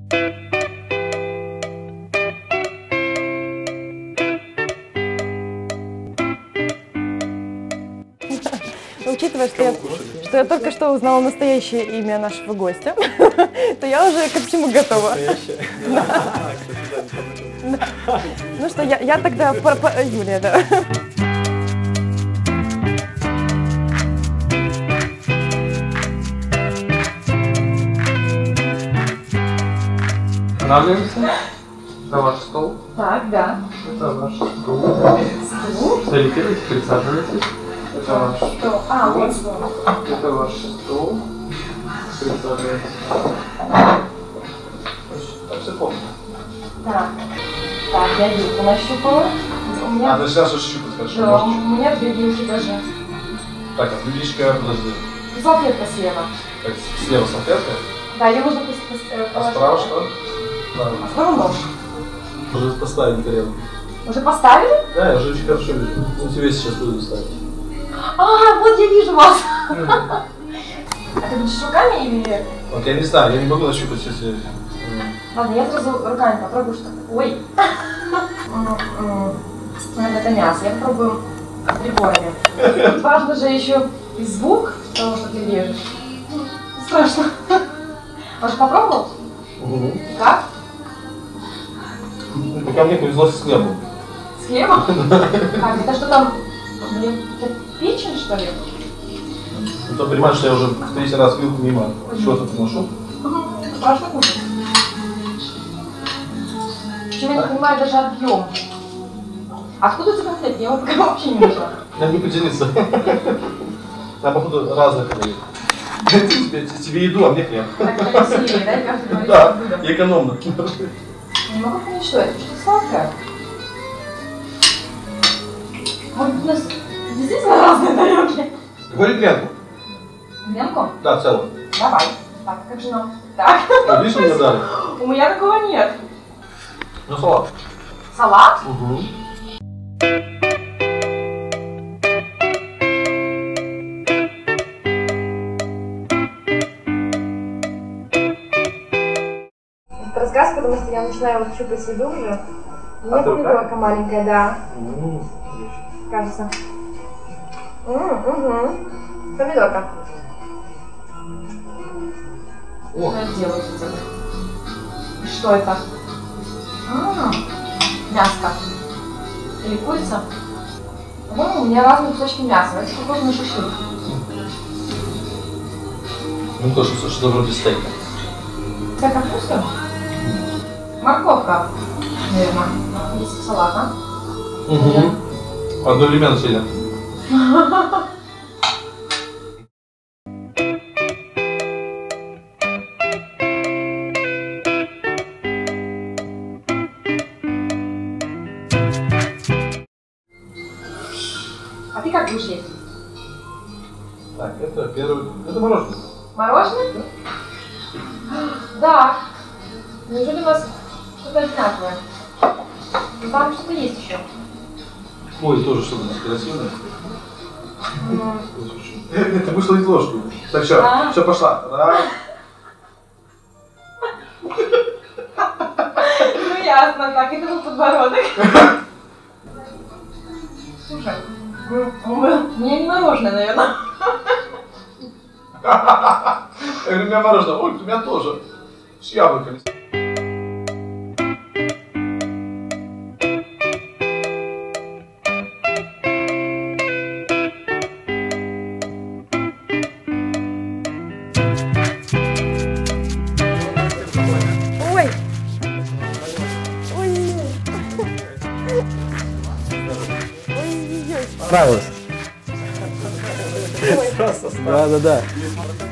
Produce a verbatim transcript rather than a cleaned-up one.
Учитывая, что я, что я только что узнала настоящее имя нашего гостя, то я уже ко всему готова. Ну что, я, я тогда... Юлия, да. Останавливаемся. Это ваш стол. Так, да. Это ваш стул. Стул? Сориентируйтесь, присаживайтесь. Это ваш стул. А, вот стул. Это ваш стул. Присаживайтесь. Так, все помню. Так. Так, я вилку нащупала. У меня... А, ты сейчас уже щупать, хорошо. Да, у меня две вилки даже. Так, а блюдечко, подожди. Салфетка слева. Так, слева салфетка. Да, ее нужно положить. А справа что? А справа нож. Уже поставили тарелку. Уже поставили? Да, я уже очень хорошо вижу. Ну, тебе сейчас буду ставить. А, вот я вижу вас. А ты будешь руками или... Вот я не знаю, я не могу нащупать, если... Ладно, я сразу руками попробую, что... Ой! Это мясо, я попробую приборами. Тут важно же еще и звук того, что ты режешь. Страшно. Может, попробовал? Угу. Как? Пока мне повезло с хлебом. С хлебом? Как, это что там? Блин, это печень, что ли? Ну, то понимаешь, что я уже в третий раз вилку мимо чего-то приношу. Страшно кушать. Причем я не понимаю даже объем. Откуда у тебя хлеб? Я вот пока вообще не нашла. Я не поделиться. Там, походу, разные подают. Тебе, тебе еду, а мне хлеб. Так, это веселее, да? И каждый говорит, Да, что блюдо. экономно. Не могу понять, что это. Что-то сладкое. Может, у нас действительно разные тарелки? Говори гренку. Гренку? Да, целую. Давай. Так, как же нам? Так. Ну, видишь, мне дали? У меня такого нет. Ну, салат. Салат? Угу. Это рассказ, потому что я начинаю вот щупать еду уже. У меня А ты помидорка маленькая, да. М-м. Кажется. Угу. Помидорка. О. Что делаешь это? Что это? М-м-м. Мяско. Или курица? По-моему, у меня разные кусочки мяса. Это похоже на шашлык. Ну, тоже что-то вроде стейка. Это капуста? Морковка, наверное. Есть салат, а? Угу. Одновременно сильно. А ты как будешь есть? Так, это первый... Это мороженое. Мороженое? Да. Неужели у нас что-то одинаковое? Ну, там что-то есть еще. Ой, тоже что-то красивое. Mm. Это вышло из ложки. Так, все, А? все, пошла. Раз. Ну ясно, так, это был подбородок. Слушай, у меня не мороженое, наверное. Я говорю, у меня мороженое. Ой, у меня тоже. С яблоками. Ой! Ой! Ой-ой-ой! Нравилось? Ой. Да, да, да.